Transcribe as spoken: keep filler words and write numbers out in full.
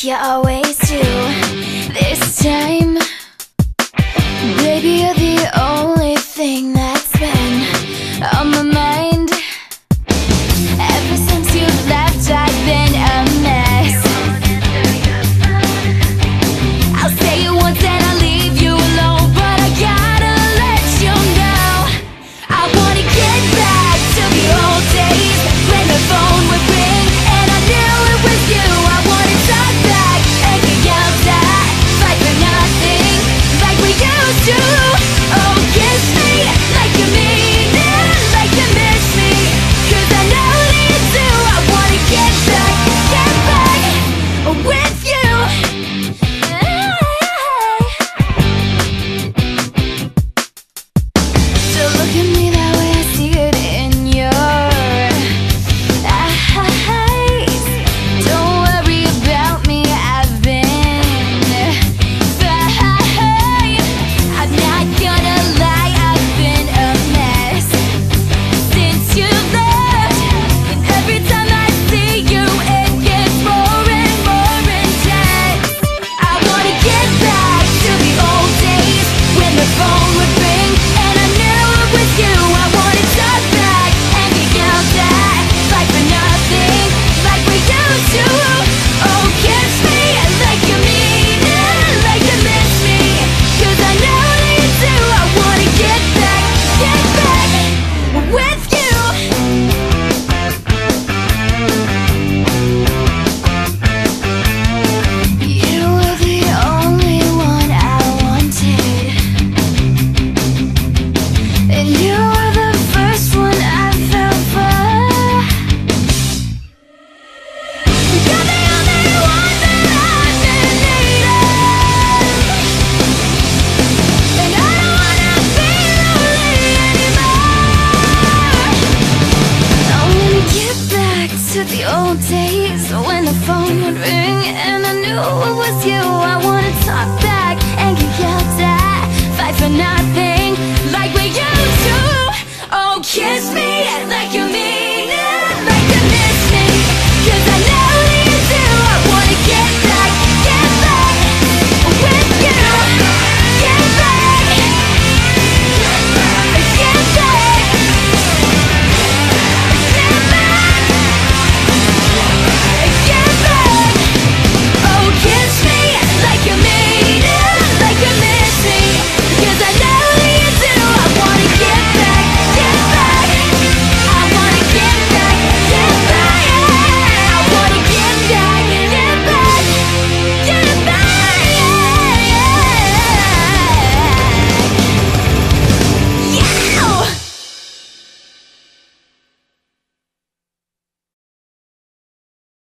you always do. This time, baby, you're the only thing that's been on my mind. Ever since you left, I've been a mess. I'll say it once and I'll leave you alone, but I gotta let you know I wanna get back to the old days when the phone would ring and I knew it was you. I wanna talk back and get outside, fight for nothing like we used to. Oh, kiss me like you mean it, like you miss me, 'cause I know that you do. I wanna get back, get back with you. Still looking